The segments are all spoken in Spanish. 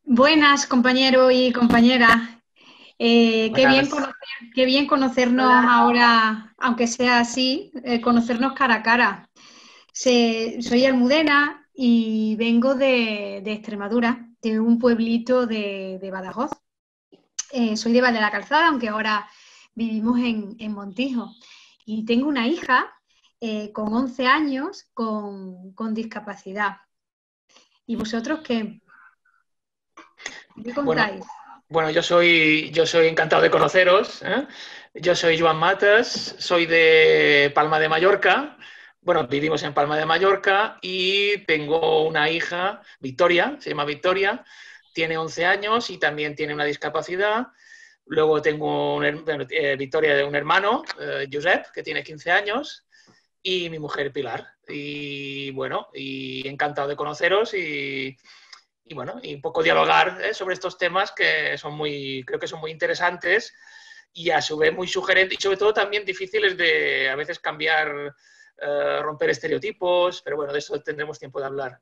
Buenas, compañero y compañera. Buenas. Qué bien conocernos Hola, ahora, aunque sea así, conocernos cara a cara. Soy Almudena y vengo de Extremadura, de un pueblito de Badajoz. Soy de Val de la Calzada, aunque ahora vivimos en Montijo. Y tengo una hija con 11 años con discapacidad. ¿Y vosotros qué Bueno, contáis? bueno, yo soy encantado de conoceros, ¿eh? Yo soy Joan Matas, soy de Palma de Mallorca. Bueno, vivimos en Palma de Mallorca y tengo una hija, Victoria, se llama Victoria, tiene 11 años y también tiene una discapacidad. Luego tengo Victoria de un hermano, Josep, que tiene 15 años, y mi mujer Pilar. Y bueno, y encantado de conoceros y bueno, y un poco dialogar sobre estos temas que son creo que son muy interesantes y a su vez muy sugerentes y sobre todo también difíciles de a veces cambiar, romper estereotipos, pero bueno, de eso tendremos tiempo de hablar.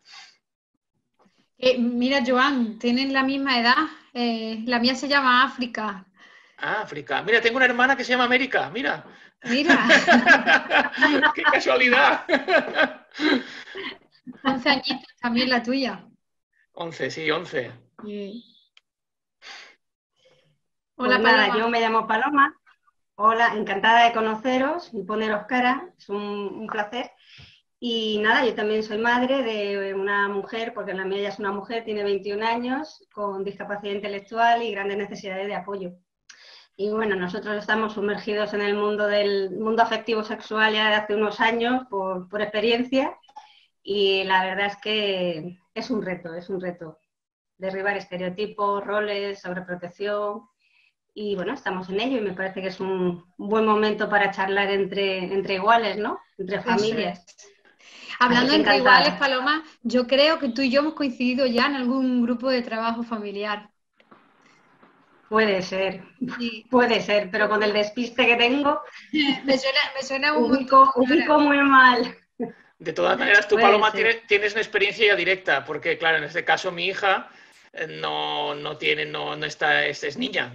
Mira, Joan, tienen la misma edad. La mía se llama África. África. Mira, tengo una hermana que se llama América, mira. Mira, ¡Qué casualidad! 11 añitos también la tuya. 11, sí, 11. Sí. pues Hola, nada, Paloma. yo me llamo Paloma. Hola, encantada de conoceros y poneros cara, es un placer. Y nada, yo también soy madre de una mujer, porque la mía ya es una mujer, tiene 21 años, con discapacidad intelectual y grandes necesidades de apoyo. Y bueno, nosotros estamos sumergidos en el mundo del mundo afectivo sexual ya de hace unos años por experiencia y la verdad es que es un reto derribar estereotipos, roles, sobreprotección. Y bueno, estamos en ello y me parece que es un buen momento para charlar entre iguales, ¿no? Entre Eso es. familias. Así Hablando que entre iguales, encantada. Paloma, yo creo que tú y yo hemos coincidido ya en algún grupo de trabajo familiar. Sí, Sí. puede ser, pero con el despiste que tengo, Me suena un montón tu ubico cara. muy mal. De todas maneras, tú, Puede Paloma, ser. tienes una experiencia ya directa, porque, claro, en este caso mi hija no tiene, no está, es niña,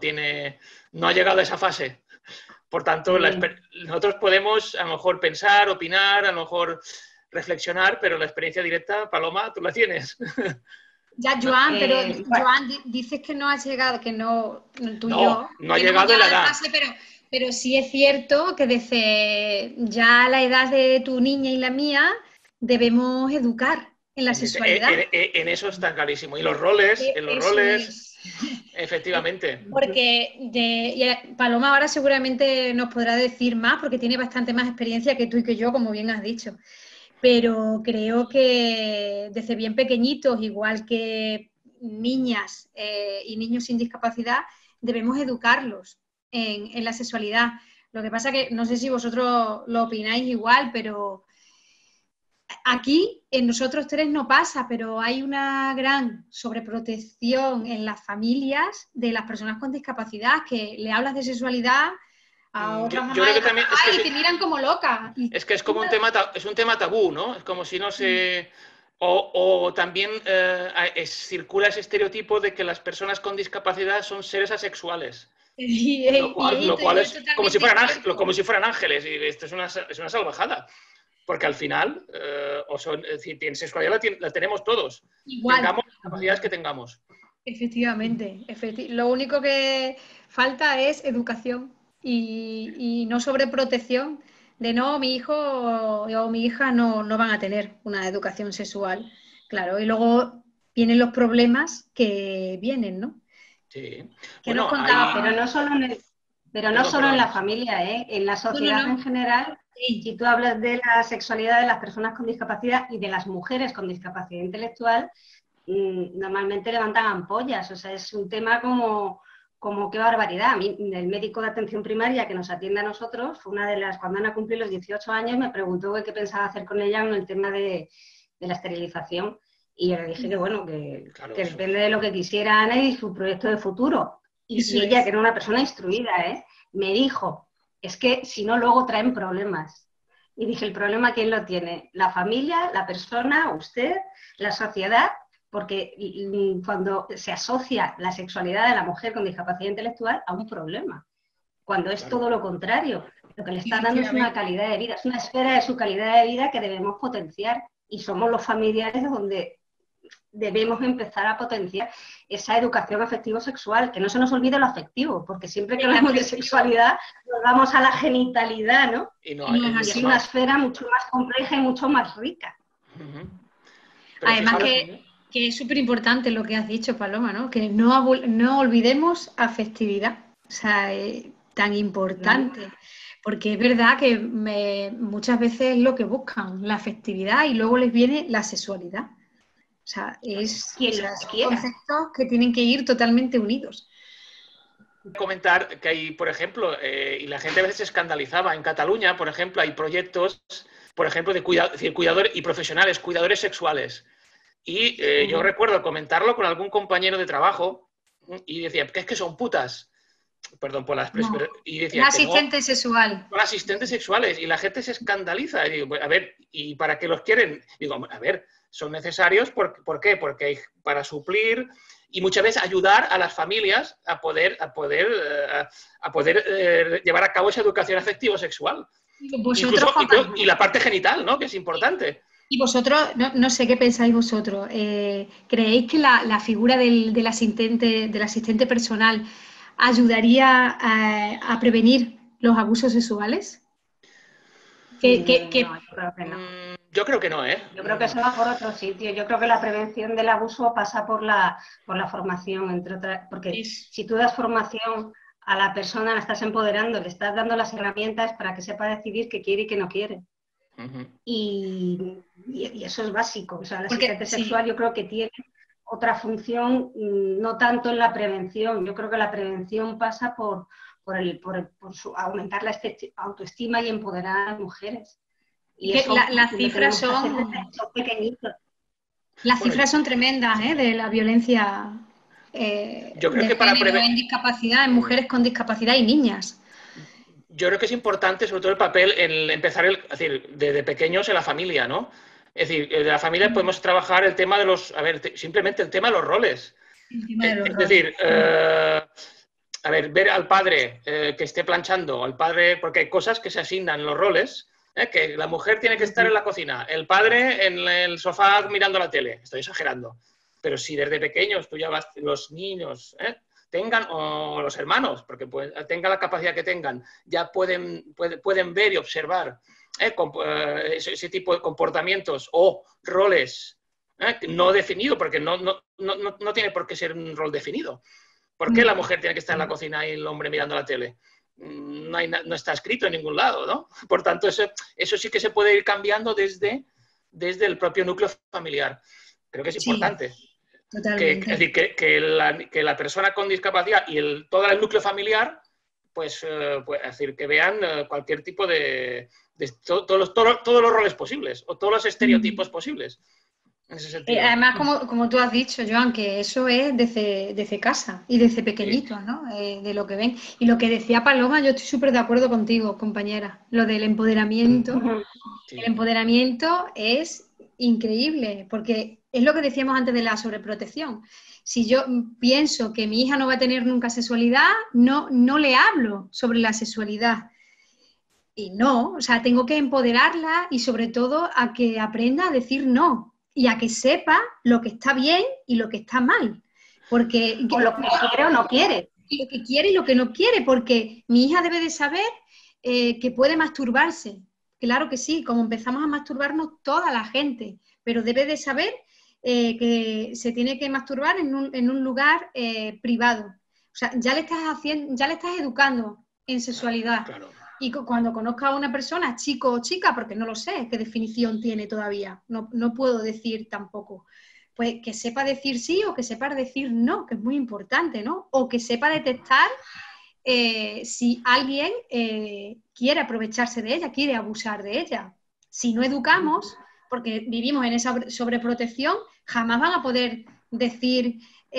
no ha llegado a esa fase. Por tanto, Sí. nosotros podemos a lo mejor pensar, opinar, a lo mejor reflexionar, pero la experiencia directa, Paloma, tú la tienes. Ya, Joan, pero Bueno, Joan, dices que no has llegado, que no, tú y No, yo, no ha que no hemos llegado en la llegado a edad. fase, pero sí es cierto que desde ya la edad de tu niña y la mía debemos educar en la sexualidad. En eso está clarísimo. Y en los Eso roles, es. efectivamente. Porque Paloma ahora seguramente nos podrá decir más, porque tiene bastante más experiencia que tú y que yo, como bien has dicho. Pero creo que desde bien pequeñitos, igual que niñas y niños sin discapacidad, debemos educarlos en la sexualidad. Lo que pasa que no sé si vosotros lo opináis igual, pero aquí en nosotros tres no pasa, pero hay una gran sobreprotección en las familias de las personas con discapacidad, que le hablas de sexualidad a Yo, otras yo mamás creo y que otros también papás y te miran como loca. Y es que es tú como es un tema tabú, ¿no? Es como si no me- se... O también circula ese estereotipo de que las personas con discapacidad son seres asexuales. Lo cual y es es totalmente cierto. como si fueran ángeles. Y esto es una salvajada. Porque al final, es decir, sexualidad la tenemos todos. Igual, Tengamos las capacidades que tengamos. efectivamente. Lo único que falta es educación y no sobreprotección de no, mi hijo o mi hija no van a tener una educación sexual. Claro, y luego vienen los problemas que vienen, ¿no? Sí. ¿Qué nos Bueno, contaba Pero hay... no solo pero no Perdón, solo en perdón. la familia, ¿eh? En la No, no, sociedad no. en general, Sí, si tú hablas de la sexualidad de las personas con discapacidad y de las mujeres con discapacidad intelectual, normalmente levantan ampollas. O sea, es un tema como qué barbaridad. A mí, el médico de atención primaria que nos atiende a nosotros, fue una de las, cuando Ana cumplió los 18 años, me preguntó qué pensaba hacer con ella en el tema de la esterilización. Y yo le dije que bueno, Claro, que depende de lo que quisiera Ana y su proyecto de futuro. eso Y ella, que es. era una persona instruida, me dijo, es que si no luego traen problemas. Y dije, ¿el problema quién lo tiene? ¿La familia, la persona, usted, la sociedad? porque cuando se asocia la sexualidad de la mujer con discapacidad intelectual a un problema, cuando es todo lo contrario, lo que le está dando es una calidad de vida, es una esfera de su calidad de vida que debemos potenciar, y somos los familiares donde debemos empezar a potenciar esa educación afectivo-sexual, que no se nos olvide lo afectivo, porque siempre que hablamos de sexualidad nos vamos a la genitalidad, ¿no? Y es una esfera mucho más compleja y mucho más rica. Además que es súper importante lo que has dicho, Paloma, ¿no? Que no olvidemos afectividad, o sea, tan importante. Porque es verdad que muchas veces es lo que buscan, la afectividad, y luego les viene la sexualidad. O sea, son conceptos que tienen que ir totalmente unidos. Comentar que hay, por ejemplo, y la gente a veces se escandalizaba, en Cataluña, por ejemplo, hay proyectos, por ejemplo, de cuidadores y profesionales, cuidadores sexuales. Y yo recuerdo comentarlo con algún compañero de trabajo y decía, ¿qué es que son putas? Perdón por la expresión. No, y decía, un asistente sexual. Son asistentes sexuales, y la gente se escandaliza. Y digo, a ver, ¿y para qué los quieren? Digo, a ver, son necesarios, ¿por qué? Porque hay para suplir y muchas veces ayudar a las familias a poder llevar a cabo esa educación afectivo-sexual. Y la parte genital, ¿no? Que es importante. Y vosotros, no sé qué pensáis vosotros, ¿creéis que la figura del asistente personal ayudaría a prevenir los abusos sexuales? No, yo creo que no. Yo creo que no, ¿eh? Yo creo que eso va por otro sitio. Yo creo que la prevención del abuso pasa por la formación, entre otras, porque si tú das formación a la persona, la estás empoderando, le estás dando las herramientas para que sepa decidir qué quiere y qué no quiere. Y eso es básico. O sea, el asistente sexual yo creo que tiene otra función, no tanto en la prevención. Yo creo que la prevención pasa por aumentar la autoestima y empoderar a las mujeres. Y eso, las cifras son pequeñitos. Las cifras son tremendas, de la violencia yo creo que para en discapacidad, en mujeres con discapacidad y niñas. Yo creo que es importante, sobre todo el papel, en empezar, es decir, desde pequeños en la familia, ¿no? Es decir, en la familia podemos trabajar el tema de simplemente el tema de los roles. Es decir, a ver, ver al padre que esté planchando, al padre, porque hay cosas que se asignan en los roles, que la mujer tiene que estar en la cocina, el padre en el sofá mirando la tele. Estoy exagerando. Pero si desde pequeños tú ya vas, los niños tengan, o los hermanos, porque tengan la capacidad que tengan, ya pueden ver y observar ese tipo de comportamientos o roles no definidos, porque no tiene por qué ser un rol definido. ¿Por qué la mujer tiene que estar en la cocina y el hombre mirando la tele? No está escrito en ningún lado, ¿no? Por tanto, eso sí que se puede ir cambiando desde el propio núcleo familiar. Creo que es importante. Totalmente. Es decir, que la persona con discapacidad y todo el núcleo familiar, pues es decir, que vean cualquier tipo de todos los roles posibles o todos los estereotipos posibles. En ese sentido. Además, como tú has dicho, Joan, que eso es desde casa y desde pequeñitos, ¿no? De lo que ven. Y lo que decía Paloma, yo estoy súper de acuerdo contigo, compañera. Lo del empoderamiento. Sí. El empoderamiento es increíble, porque es lo que decíamos antes de la sobreprotección. Si yo pienso que mi hija no va a tener nunca sexualidad, no le hablo sobre la sexualidad. Y no, o sea, tengo que empoderarla y sobre todo a que aprenda a decir no. Y a que sepa lo que está bien y lo que está mal. Porque, o lo que quiere o no quiere. Lo que quiere y lo que no quiere, porque mi hija debe de saber que puede masturbarse. Claro que sí, como empezamos a masturbarnos toda la gente, pero debe de saber que se tiene que masturbar en un lugar privado. O sea, ya le estás educando en sexualidad. Claro. Y cuando conozca a una persona, chico o chica, porque no lo sé qué definición tiene todavía, no puedo decir tampoco, pues que sepa decir sí o que sepa decir no, que es muy importante, ¿no? O que sepa detectar si alguien quiere aprovecharse de ella, quiere abusar de ella. Si no educamos, porque vivimos en esa sobreprotección, jamás van a poder decir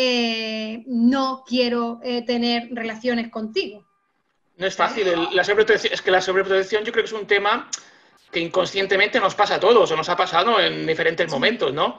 no quiero tener relaciones contigo. No es fácil. Es que la sobreprotección yo creo que es un tema que inconscientemente nos pasa a todos, o nos ha pasado en diferentes momentos, ¿no?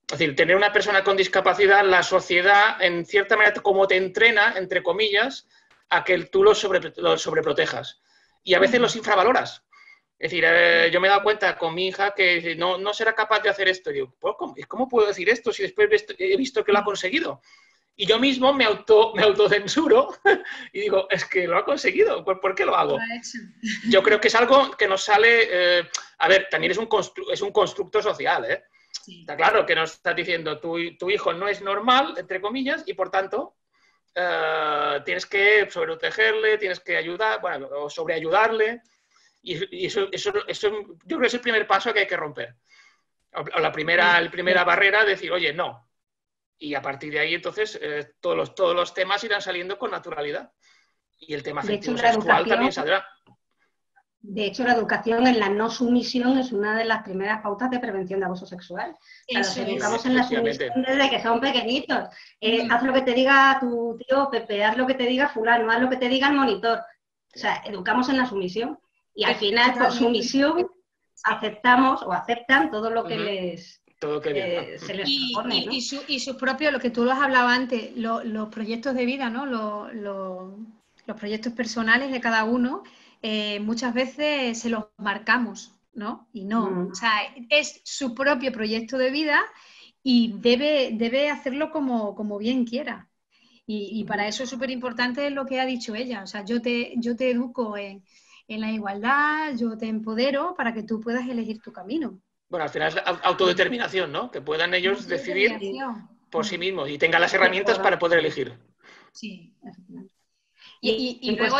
Es decir, tener una persona con discapacidad, la sociedad, en cierta manera, como te entrena, entre comillas, a que tú lo sobreprotejas. Y a veces los infravaloras. Es decir, yo me he dado cuenta con mi hija que no será capaz de hacer esto. Y digo, ¿cómo puedo decir esto si después he visto que lo ha conseguido? Y yo mismo me autocensuro y digo, es que lo ha conseguido, ¿por qué lo hago? Yo creo que es algo que nos sale... a ver, también es un constructo social, ¿eh? Sí. Está claro que nos estás diciendo, tu hijo no es normal, entre comillas, y por tanto tienes que sobreprotegerle, tienes que ayudar, bueno, o sobreayudarle, y eso yo creo que es el primer paso que hay que romper. O la primera barrera, decir, oye, no. Y a partir de ahí, entonces, todos los temas irán saliendo con naturalidad. Y el tema afectivo-sexual también saldrá. De hecho, la educación en la no sumisión es una de las primeras pautas de prevención de abuso sexual. O sea, los educamos en la sumisión desde que son pequeñitos. Haz lo que te diga tu tío Pepe, haz lo que te diga fulano, haz lo que te diga el monitor. O sea, educamos en la sumisión. Y al final, por sumisión, aceptamos o aceptan todo lo que les... Todo que se les propone, ¿no? Y sus propios, lo que tú lo has hablado antes, los proyectos de vida, ¿no? Los proyectos personales de cada uno, muchas veces se los marcamos, ¿no? Y no, o sea, es su propio proyecto de vida y debe hacerlo como bien quiera. Y para eso es súper importante lo que ha dicho ella, o sea, yo te educo en la igualdad, yo te empodero para que tú puedas elegir tu camino. Bueno, al final es autodeterminación, ¿no? Que puedan ellos decidir por sí mismos y tengan las herramientas para poder elegir. Sí. Y luego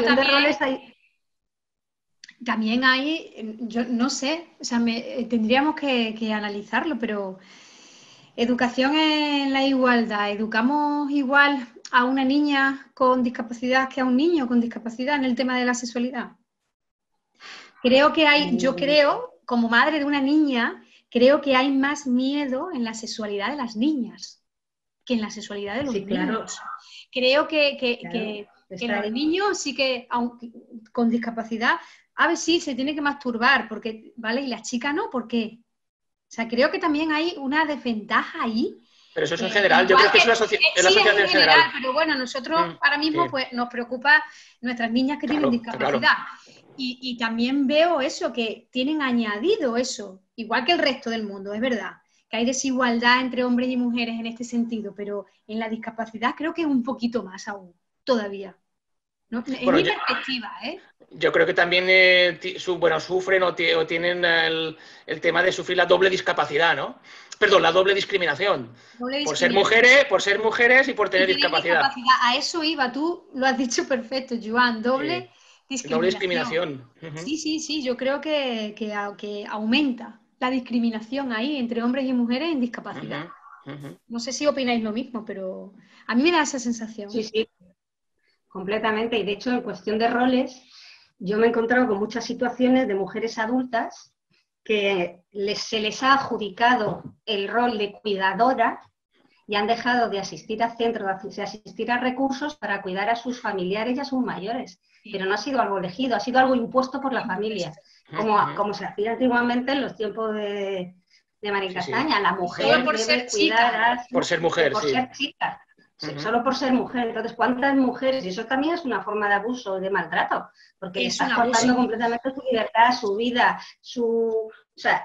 también hay, yo no sé, o sea, tendríamos que analizarlo, pero educación en la igualdad, ¿educamos igual a una niña con discapacidad que a un niño con discapacidad en el tema de la sexualidad? Yo creo, como madre de una niña, creo que hay más miedo en la sexualidad de las niñas que en la sexualidad de los niños. Claro. Creo que los niños sí que, aunque con discapacidad, a ver, sí, se tiene que masturbar, porque, ¿vale? Y las chicas no, ¿por qué? O sea, creo que también hay una desventaja ahí. Pero eso es en general, yo creo que es la sociedad en general. Pero bueno, nosotros ahora mismo pues nos preocupa nuestras niñas que tienen discapacidad. Claro. Y también veo eso, que tienen añadido eso, igual que el resto del mundo, es verdad, que hay desigualdad entre hombres y mujeres en este sentido, pero en la discapacidad creo que es un poquito más aún, todavía. ¿No? Es mi perspectiva, ¿eh? Yo creo que también sufren o tienen el tema de sufrir la doble discapacidad, ¿no? Perdón, la doble discriminación. Por ser mujeres y por tener discapacidad. A eso iba, tú lo has dicho perfecto, Joan, doble discriminación. Sí, yo creo que aumenta la discriminación ahí entre hombres y mujeres en discapacidad. No sé si opináis lo mismo, pero a mí me da esa sensación. Sí, completamente. Y de hecho, en cuestión de roles, yo me he encontrado con muchas situaciones de mujeres adultas que se les ha adjudicado el rol de cuidadora y han dejado de asistir a centros, de asistir a recursos para cuidar a sus familiares y a sus mayores. Pero no ha sido algo elegido, ha sido algo impuesto por la familia, como se hacía antiguamente en los tiempos de María Castaña. La mujer debe cuidar por ser mujer, por ser chica. Solo por ser mujer. Entonces, ¿cuántas mujeres? Y eso también es una forma de abuso, de maltrato, porque le estás cortando completamente su libertad, su vida, O sea,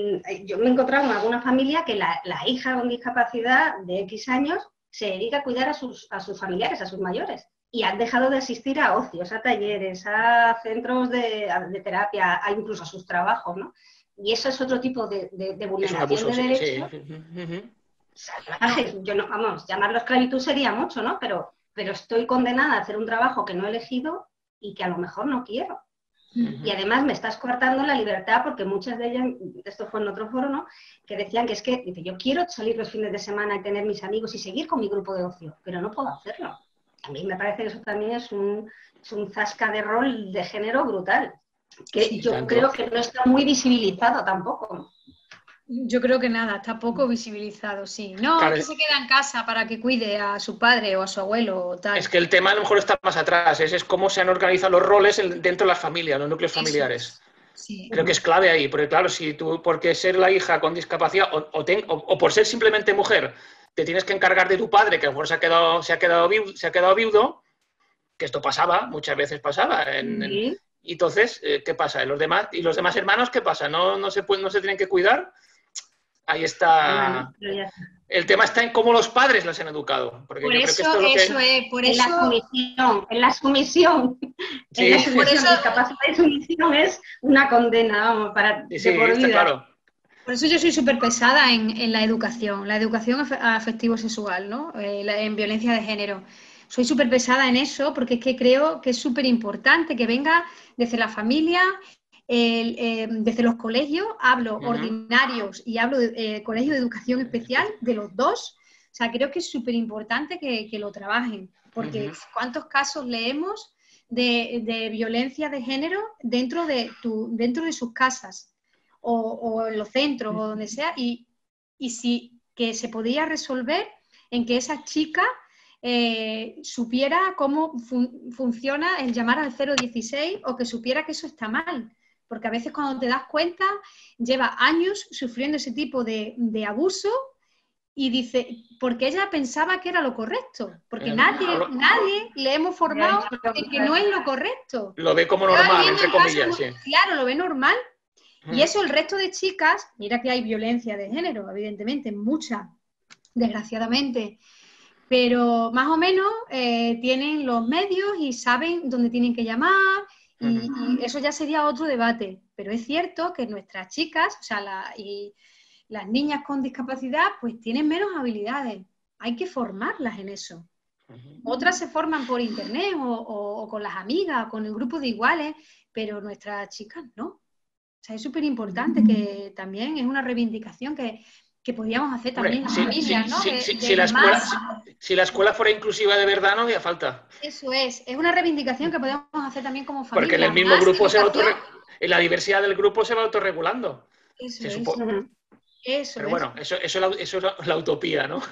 yo me he encontrado en alguna familia que la hija con discapacidad de X años se dedica a cuidar a sus familiares, a sus mayores, y han dejado de asistir a ocios, a talleres, a centros de terapia, incluso a sus trabajos, ¿no? Y eso es otro tipo de vulneración de derechos. Yo no, vamos, llamarlo esclavitud sería mucho, ¿no? Pero estoy condenada a hacer un trabajo que no he elegido y que a lo mejor no quiero. Y además me estás cortando la libertad porque muchas de ellas, esto fue en otro foro, ¿no? Que decían que es que yo quiero salir los fines de semana y tener mis amigos y seguir con mi grupo de ocio, pero no puedo hacerlo. A mí me parece que eso también es un zasca de rol de género brutal, que yo creo que no está muy visibilizado tampoco. Yo creo que nada, está poco visibilizado, sí. No, claro, que se queda en casa para que cuide a su padre o a su abuelo o tal. Es que el tema a lo mejor está más atrás, es cómo se han organizado los roles dentro de las familias, los núcleos familiares. Sí. Creo que es clave ahí, porque claro, si tú, porque ser la hija con discapacidad o por ser simplemente mujer, te tienes que encargar de tu padre, que a lo mejor se ha quedado viudo, que esto pasaba, muchas veces pasaba. Sí. Y entonces, ¿qué pasa? ¿Y los demás hermanos qué pasa? ¿No se tienen que cuidar? Ahí Bueno, está. pero ya está. El tema está en cómo los padres las han educado, porque Por yo creo que eso, esto es lo eso que... es, por En la eso, sumisión, en la sumisión, en la Sí, por sumisión, eso, discapacidad y sumisión es una condena, vamos, sí, sí, de por está vida. claro. por eso yo soy súper pesada en la educación afectivo-sexual, ¿no? En violencia de género. Soy súper pesada en eso porque es que creo que es súper importante que venga desde la familia, desde los colegios, hablo ordinarios y hablo de colegio de educación especial, de los dos. O sea, creo que es súper importante que lo trabajen, porque ¿cuántos casos leemos de violencia de género dentro de sus casas? O en los centros o donde sea, y sí que se podía resolver en que esa chica supiera cómo funciona el llamar al 016 o que supiera que eso está mal. Porque a veces cuando te das cuenta, lleva años sufriendo ese tipo de abuso y dice, porque ella pensaba que era lo correcto, porque nadie le hemos formado de que no es lo correcto. Lo ve como Estaba normal, viviendo entre en casos comillas, sí. claro, lo ve normal. Y eso el resto de chicas, mira que hay violencia de género, evidentemente, mucha, desgraciadamente, pero más o menos tienen los medios y saben dónde tienen que llamar y eso ya sería otro debate. Pero es cierto que nuestras chicas, o sea, y las niñas con discapacidad, pues tienen menos habilidades. Hay que formarlas en eso. Otras se forman por internet o con las amigas, o con el grupo de iguales, pero nuestras chicas no. O sea, es súper importante que también es una reivindicación que podríamos hacer también Hombre, las familias, ¿no? si la escuela fuera inclusiva de verdad, no haría falta. Eso es una reivindicación que podemos hacer también como Porque en el familia. mismo Más grupo educación. en la diversidad del grupo se va autorregulando. Eso Se es, supo... eso Pero es. bueno, eso es la utopía, ¿no?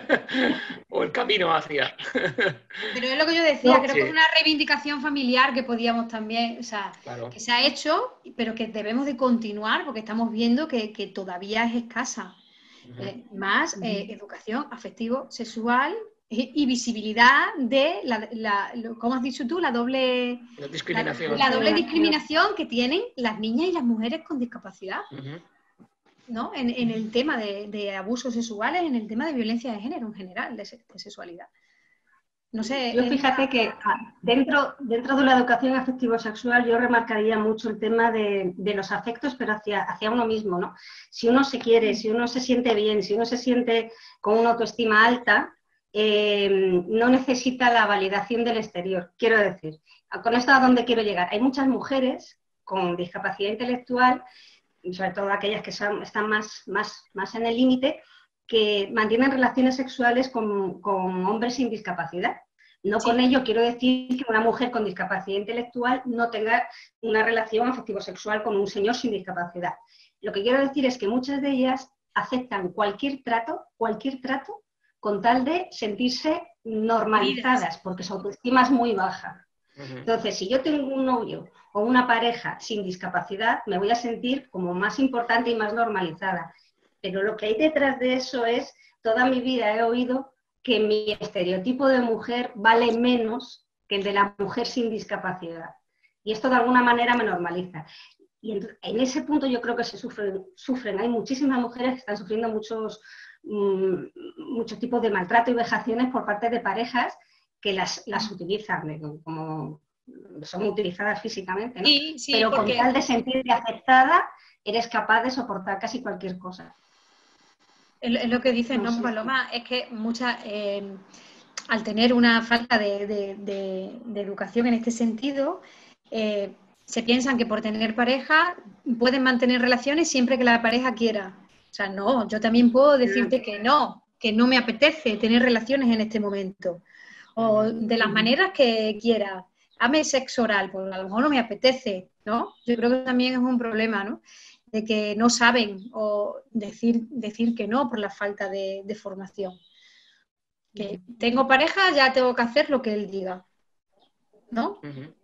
O el camino hacia. Pero es lo que yo decía, No, creo que es Sí, una reivindicación familiar que podíamos también, o sea, claro. que se ha hecho, pero que debemos de continuar porque estamos viendo que todavía es escasa. Más educación afectivo-sexual y visibilidad de, ¿cómo has dicho tú? La La, discriminación. la doble discriminación que tienen las niñas y las mujeres con discapacidad, ¿no? En el tema de abusos sexuales, en el tema de violencia de género en general, de sexualidad. No sé. yo fíjate que dentro de la educación afectivo-sexual yo remarcaría mucho el tema de los afectos, pero hacia uno mismo, ¿no? Si uno se quiere, si uno se siente bien, si uno se siente con una autoestima alta, no necesita la validación del exterior. Quiero decir, con esto a dónde quiero llegar. Hay muchas mujeres con discapacidad intelectual, sobre todo aquellas que están más en el límite, que mantienen relaciones sexuales con hombres sin discapacidad. No con ello quiero decir que una mujer con discapacidad intelectual no tenga una relación afectivo-sexual con un señor sin discapacidad. Lo que quiero decir es que muchas de ellas aceptan cualquier trato, con tal de sentirse normalizadas, porque su autoestima es muy baja. Entonces, si yo tengo un novio o una pareja sin discapacidad, me voy a sentir como más importante y más normalizada. Pero lo que hay detrás de eso es, toda mi vida he oído que mi estereotipo de mujer vale menos que el de la mujer sin discapacidad. Y esto de alguna manera me normaliza. Y en ese punto yo creo que se sufren. Hay muchísimas mujeres que están sufriendo muchos tipos de maltrato y vejaciones por parte de parejas que las utilizan, como son utilizadas físicamente, ¿no? Sí, Pero porque... con tal de sentirte aceptada, eres capaz de soportar casi cualquier cosa. Es lo que dices, ¿no, Paloma? Es que muchas, al tener una falta de educación en este sentido, se piensan que por tener pareja pueden mantener relaciones siempre que la pareja quiera. O sea, no, yo también puedo decirte que no me apetece tener relaciones en este momento. O de las maneras que quiera. Hazme sexo oral, pues a lo mejor no me apetece, ¿no? Yo creo que también es un problema, ¿no? De que no saben o decir que no por la falta de formación. Que tengo pareja, ya tengo que hacer lo que él diga, ¿no?